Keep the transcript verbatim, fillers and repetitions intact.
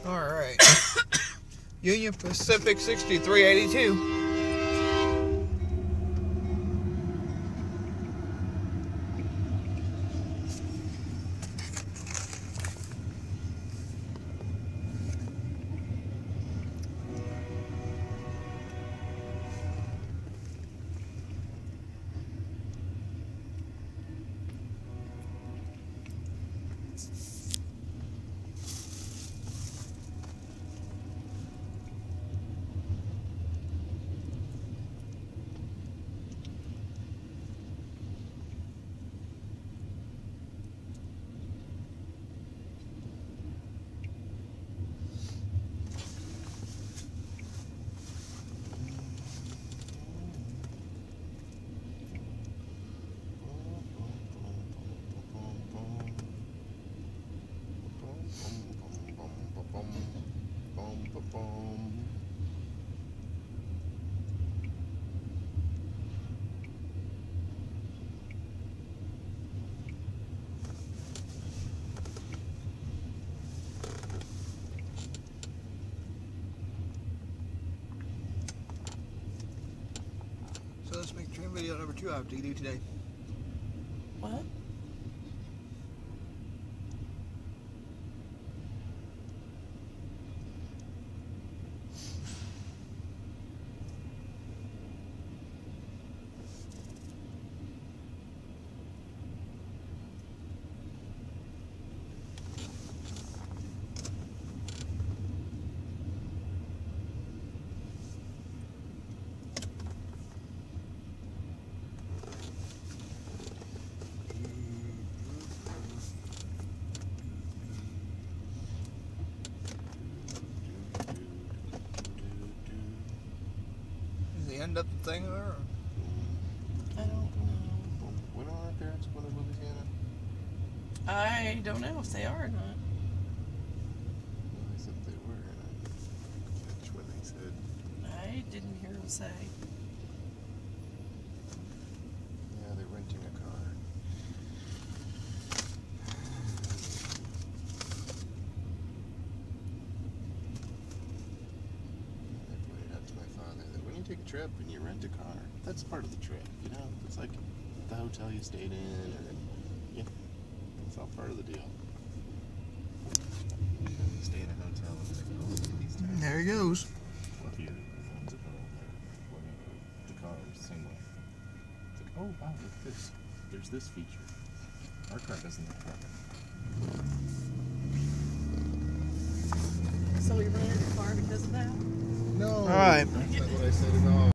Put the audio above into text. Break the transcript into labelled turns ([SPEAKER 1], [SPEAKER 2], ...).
[SPEAKER 1] Alright. Union Pacific sixty-three eighty-two. So let's make trim video number two I have to do today.
[SPEAKER 2] What?
[SPEAKER 1] Is the end up the thing or?
[SPEAKER 2] I don't know.
[SPEAKER 3] When are our parents going to Louisiana?
[SPEAKER 2] I don't know if they are or not.
[SPEAKER 3] Well, they said they were, and I didn't catch when they said.
[SPEAKER 2] I didn't hear them say.
[SPEAKER 3] Yeah, they're renting a car. And they pointed out to my father that when you take a trip and you rent a car, that's part of the trip, you know? It's like the hotel you stayed in, or, yeah, it's all part of the deal. You stay in a hotel and like, oh, look at these times.
[SPEAKER 1] There he goes.
[SPEAKER 3] What here owns it all there? Whatever. The car is the same way. It's like, oh wow, look at this. There's this feature. Our car doesn't have that.
[SPEAKER 2] So we rented a car because of that?
[SPEAKER 3] No.
[SPEAKER 1] All right.
[SPEAKER 3] That's not what I said at all.